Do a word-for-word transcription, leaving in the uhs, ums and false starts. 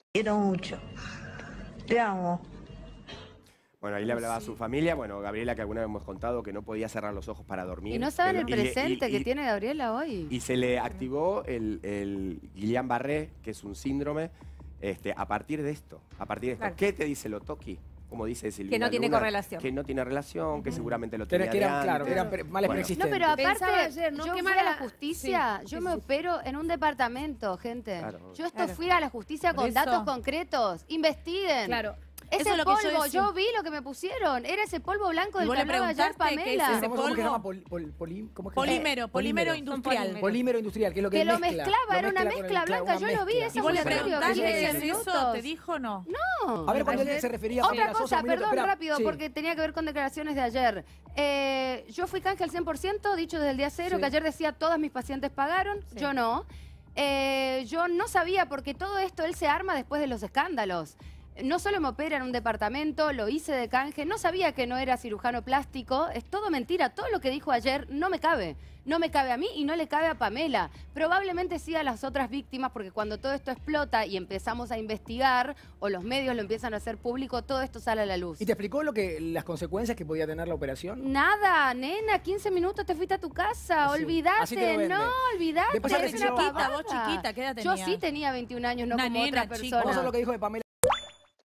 Quiero mucho. Te amo. Bueno, ahí le hablaba a su familia, bueno, Gabriela, que alguna vez hemos contado que no podía cerrar los ojos para dormir. Y no saben el Y le- presente y- que y- tiene Gabriela hoy. Y se le activó el, el Guillain-Barré, que es un síndrome, este, a partir de esto. A partir de esto. Claro. ¿Qué te dice lo Toki? Como dice Silvina Que no tiene Luna, correlación. Que no tiene relación, que seguramente lo Que tenía era, que era- de claro, que antes. eran pre- males Bueno. preexistentes. No, pero aparte, Pensaba ayer, ¿no? yo Qué fui a mala- la justicia, sí, yo sí, me sí. opero en un departamento, gente. Claro. Yo esto Claro. fui a la justicia Por con eso. datos concretos. Investiguen. Claro. Ese Eso es lo que yo polvo, decía. yo, vi lo que me pusieron. Era ese polvo blanco Y del vos que le hablaba ayer preguntaste qué es Pamela. ese ¿Cómo, cómo que se polvo? llama? Pol- pol- poli- ¿cómo es que- Polímero, Eh, polímero Son industrial. polímeros. Polímero industrial, que es lo que Que lo mezcla, mezclaba, era una con el- mezcla claro, blanca. una Yo lo vi, mezcla. ese ¿Y vos le laboratorio, preguntaste diez qué es minutos. eso? ¿Te dijo o no? No. A ver, cuando Ayer- él se refería a Otra Fabiola Sosa, cosa, un minuto, perdón, espera. rápido, Sí. porque tenía que ver con declaraciones de ayer. Eh, yo fui canje al cien por ciento, dicho desde el día cero, Sí. que ayer decía todas mis pacientes pagaron, Sí. yo no. Eh, yo no sabía, porque todo esto él se arma después de los escándalos. No solo me opera en un departamento, lo hice de canje, no sabía que no era cirujano plástico, es todo mentira, todo lo que dijo ayer no me cabe. No me cabe a mí y no le cabe a Pamela. Probablemente sí a las otras víctimas, porque cuando todo esto explota y empezamos a investigar, o los medios lo empiezan a hacer público, todo esto sale a la luz. ¿Y te explicó lo que, las consecuencias que podía tener la operación? Nada, nena, quince minutos te fuiste a tu casa, Así- así te olvídate, lo vende. no, olvídate. Después es atención. una Chiquita, pavada. vos chiquita, ¿qué edad Yo tenías? sí tenía veintiún años, no Una como nena, otra chica. persona. Vamos a ver lo que dijo de Pamela.